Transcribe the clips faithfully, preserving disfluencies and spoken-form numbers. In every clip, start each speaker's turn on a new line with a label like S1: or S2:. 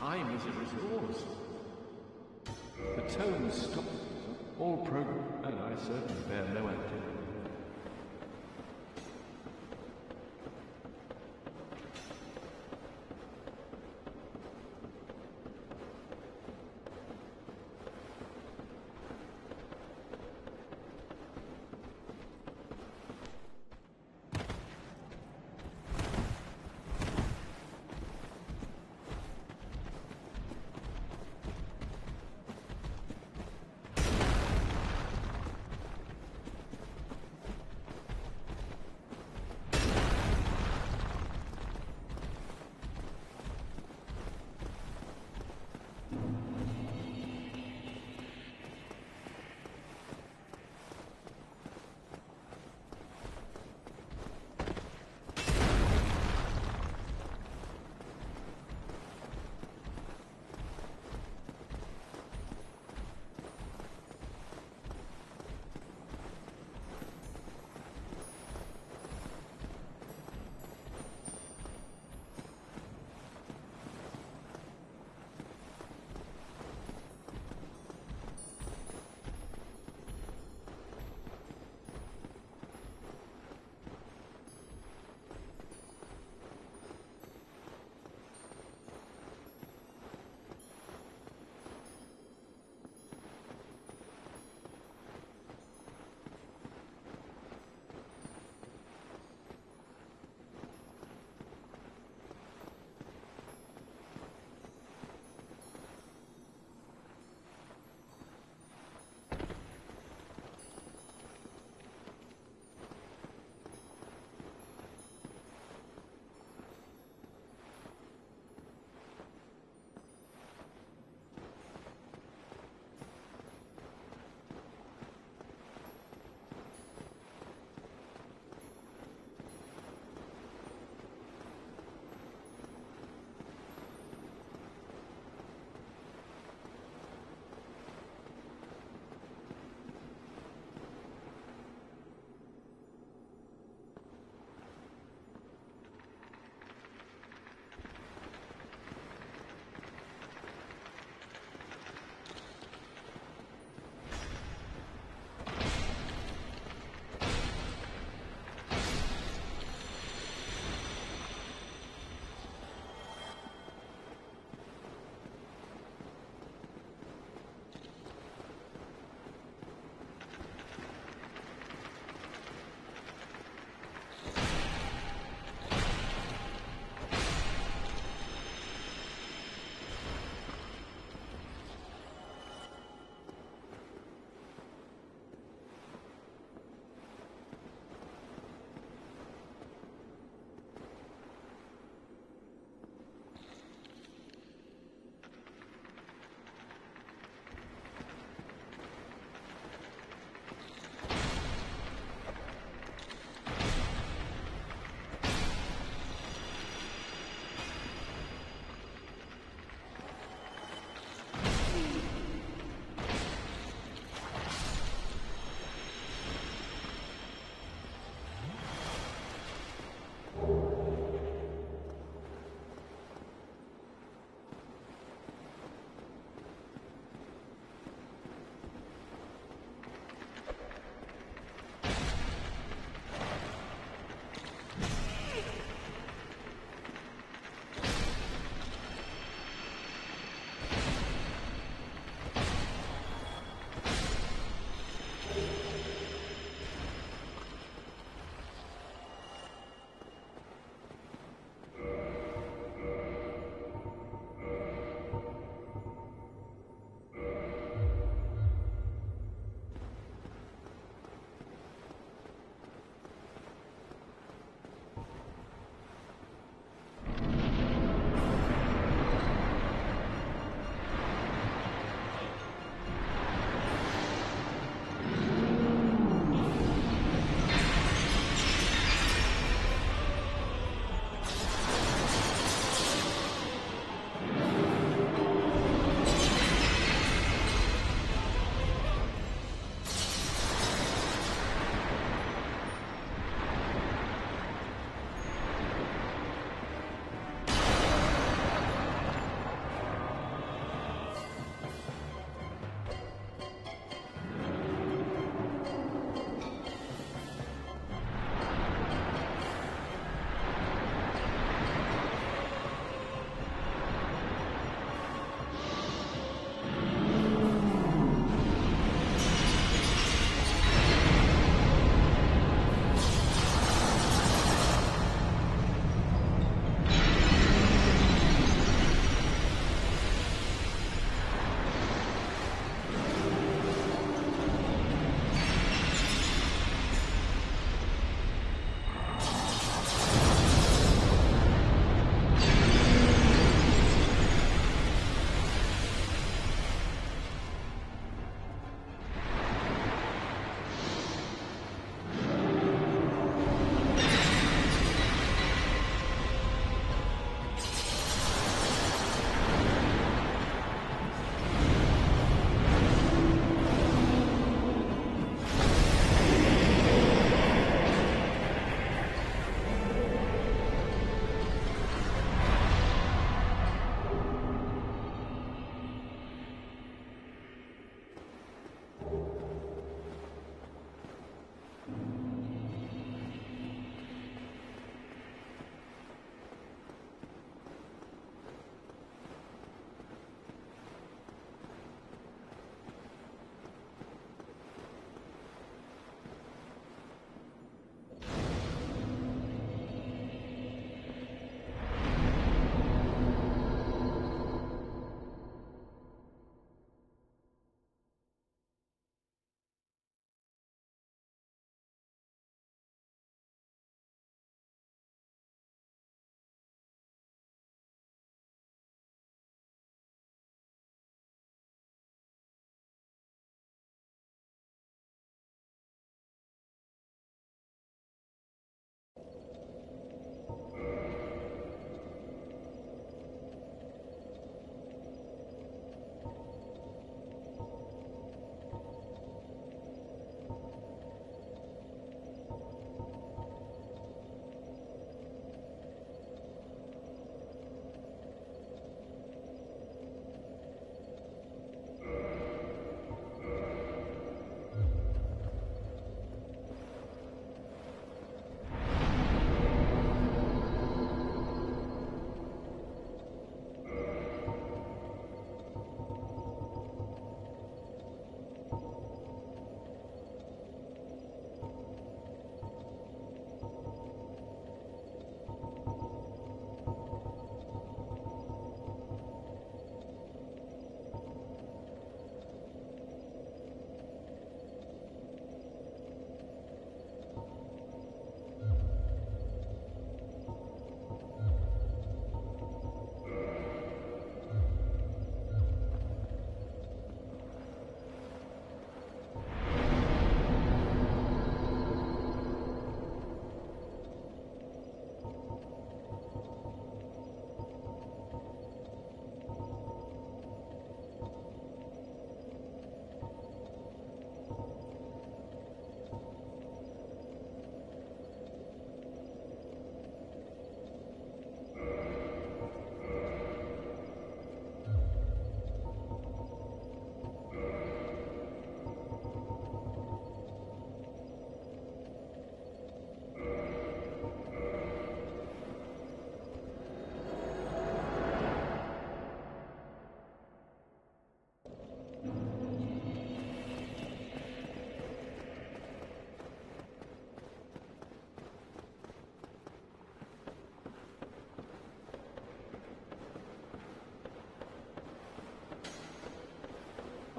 S1: Time is a resource. The tone stops all program, and I certainly bear no activity.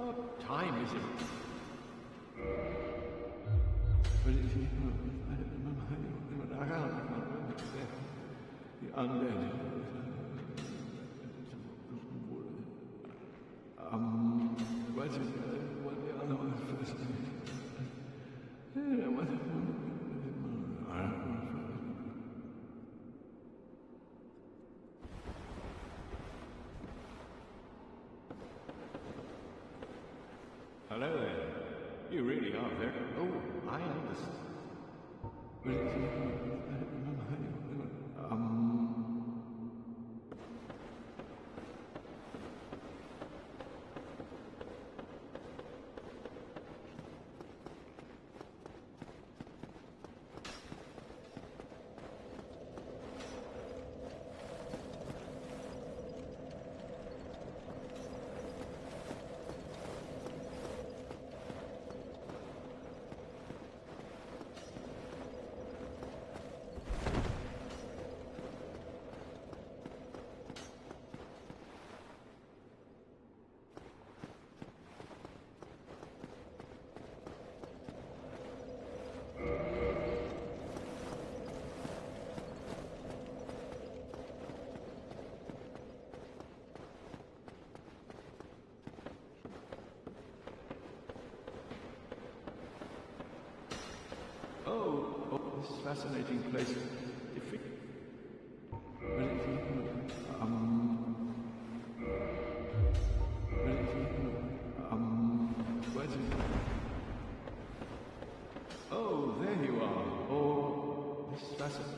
S1: What time is it? But it's the undead. Um, what's it? What the other one's first name? What? I don't know. Hello there. You really are very... Oh, I understand. But it's... Um... Oh, oh, this fascinating place. If it... Um... Um... Where's it? Oh, there you are. Oh, this is fascinating.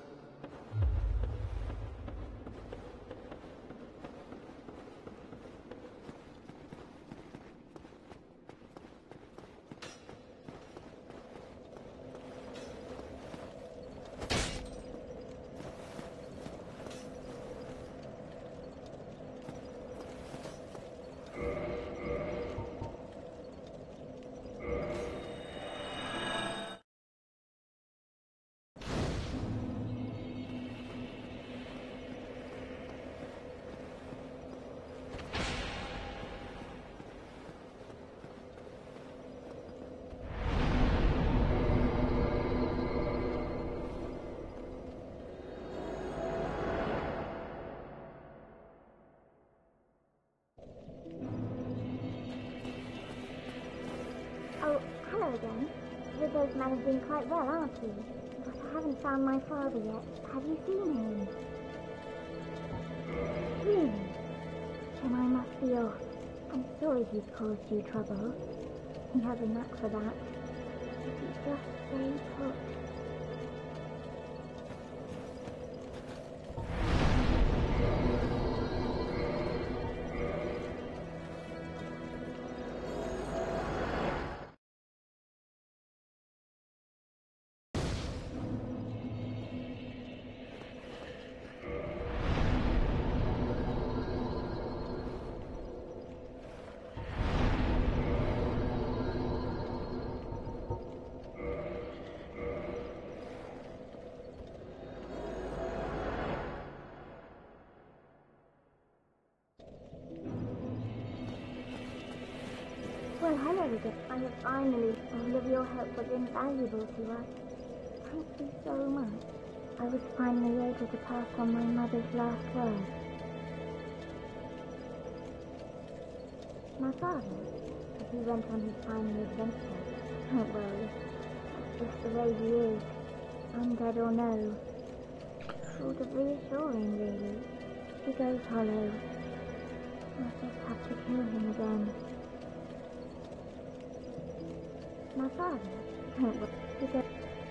S2: Again. You both managing quite well, aren't you? But I haven't found my father yet. Have you seen him? Really? Then I must be off. I'm sorry he's caused you trouble. He has a knack for that. If you just stay put. Well, hello again. I have finally... All of your help was invaluable to us. Thank you so much. I was finally able to pass on my mother's last words. My father, as he went on his final adventure, don't worry, that's just the way he is, undead or no. Sort of reassuring, really. He goes hollow. I'll just have to kill him again. My father, don't worry, he goes...